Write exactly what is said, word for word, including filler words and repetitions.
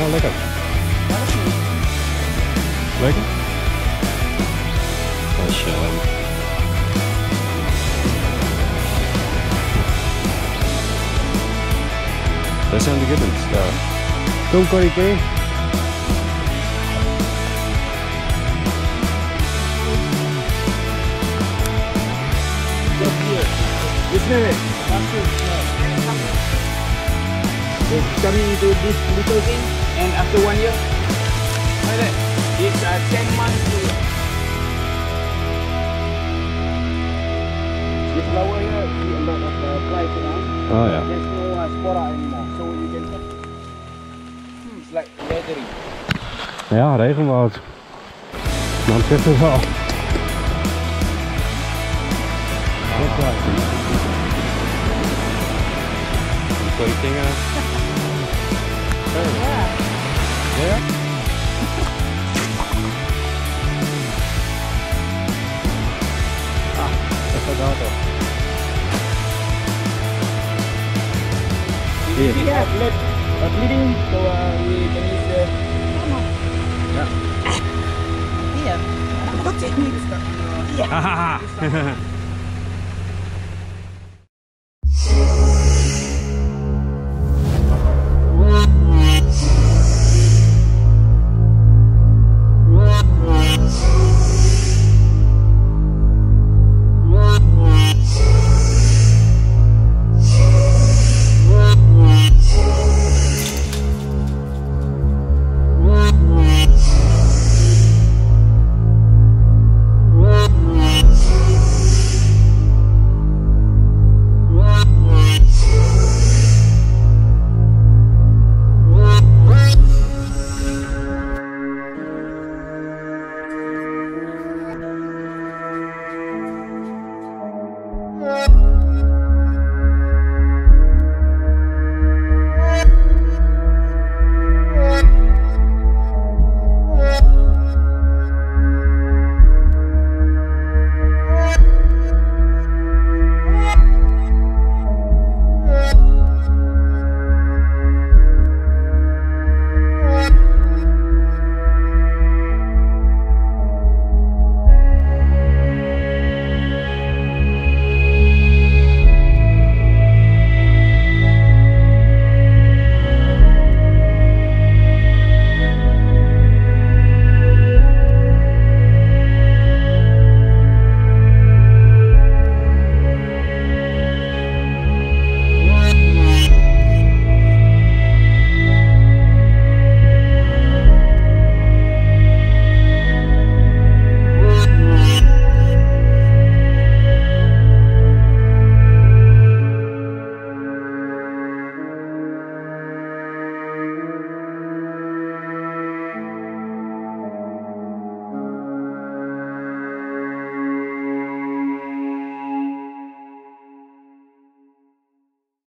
lekker. Lekker? Mashallah. Daar zijn de gibbons, daar. Kom, Corrie, Corrie. Isn't it? It's coming into this little thing, and after one year, like that, it's uh, ten months to. This flower here, see a lot of uh, flies around. Oh yeah. There's no uh, spora anymore, so you can. It's like leathery. Ja, regenwoud. Nou, het zegt het wel. That's right. So you think, uh, Yeah. yeah? Ah, that's a daughter. If you have blood uh, bleeding, so uh, we can use the. Iya. Kok ini? Hahaha.